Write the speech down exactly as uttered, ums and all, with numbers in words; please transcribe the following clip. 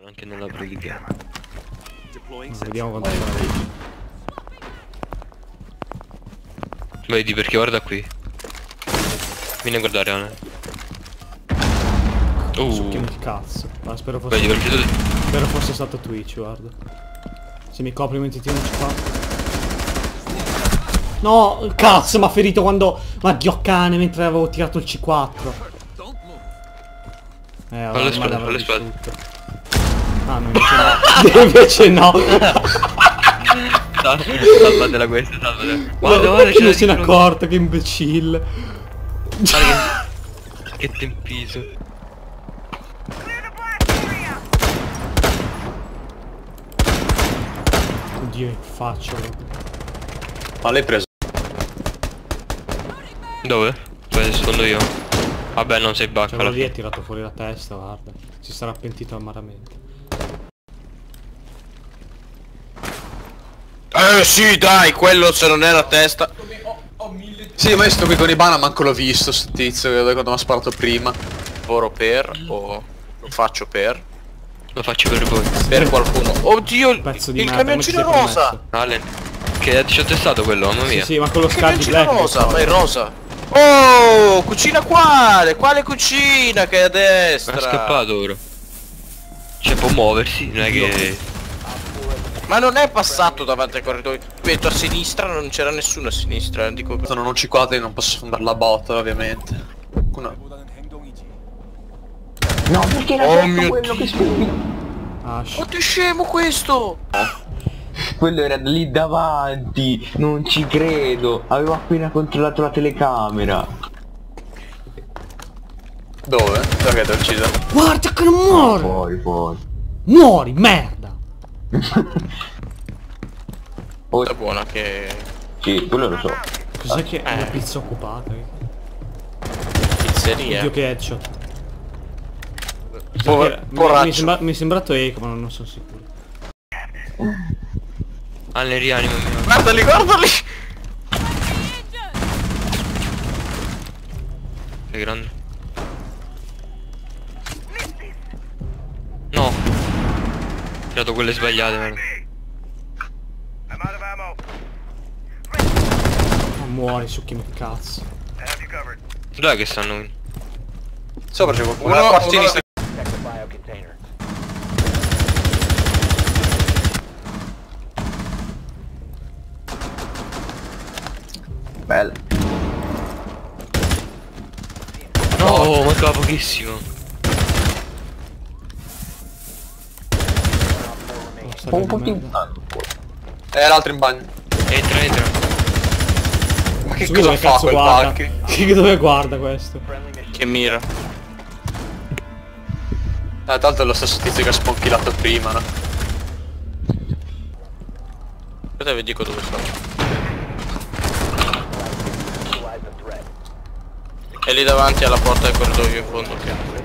anche nella Pro League. Vediamo quanto è. Vedi perché guarda qui. Vieni a guardare Ana. Uh. Succhiami il cazzo. Ma spero fosse. Vedi perché tu... Spero fosse stato Twitch, guarda. Se mi copri mentre ti non ci fa. No, cazzo, mi ha ferito quando... Ma Dio cane, mentre avevo tirato il C quattro. Eh, allora, alle spalle, alle spalle. Ah, no, invece no. Invece no. Salvatela questa, salvatela. Guarda, guarda, che non se ne è accorto, che imbecille. Guarda che... che tempiso. Oddio, che faccio. Ma l'hai preso? Dove? Poi rispondo io. Vabbè, non sei bacca. Cioè, quello lì è tirato fuori la testa, guarda. Si sarà pentito amaramente. Eh sì, dai, quello se non è la testa. Sì, ma io sto qui con i bana, manco l'ho visto sto tizio che quando mi ha sparato prima. Lavoro per o lo faccio per? Lo faccio per voi. Per qualcuno. Oddio, il, Pezzo di il merda, camioncino come ti sei rosa! Allen. Che headshot è stato quello, mamma mia. Sì, sì, ma con lo Il scagli camioncino black. rosa, ma è rosa. Oh, cucina quale? Quale cucina che è a destra? Ma è scappato ora. Cioè può muoversi, non è che... Ma non è passato davanti al corridoio. Vedo a sinistra, non c'era nessuno a sinistra. Dico, sono un C quattro e non posso fondare la botta, ovviamente. Una... No, perché la Oh testa mio quello che spingi? Ah, Oh, che scemo questo! Quello era lì davanti, non ci credo. Avevo appena controllato la telecamera. Dove? Perché ti ho ucciso? guarda che non muore! Poi, poi. Muori, merda! Oh, È buona che... sì, quello lo so. Cos'è che è Eh. una pizza occupata? pizzeria. Oddio che headshot. Por- Perché mi, poraccio. mi, sembra, mi è sembrato eco, ma non sono sicuro. Allen rianima mio. Guardali, guardali! Che grande. No. Ho tirato quelle sbagliate, merda. Ma muori, succhiami il cazzo. Dov'è che stanno? Sopra c'è qualcuno. Uno a sinistra. Bella. No, mancava pochissimo. Oh, Un po' di più tanto. Eh, l'altro in bagno. Entra, entra. Ma che Scusa, cosa che fa cazzo quel guarda? Bucky? Che dove guarda questo? Che mira. Ah, tanto è lo stesso tizio che ha sponchilato prima, no? Aspetta, vi dico dove sono. È lì davanti alla porta del corridoio in fondo che...